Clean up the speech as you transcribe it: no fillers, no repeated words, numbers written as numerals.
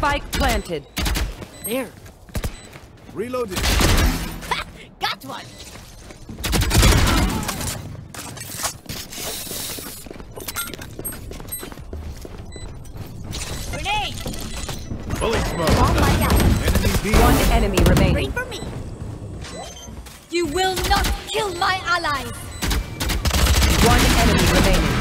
Spike planted. There. Reloaded. Ha! Got one. Grenade. Fully smoke. Oh my God. Enemy B. One enemy remaining. Wait for me. You will not kill my allies. One enemy remaining.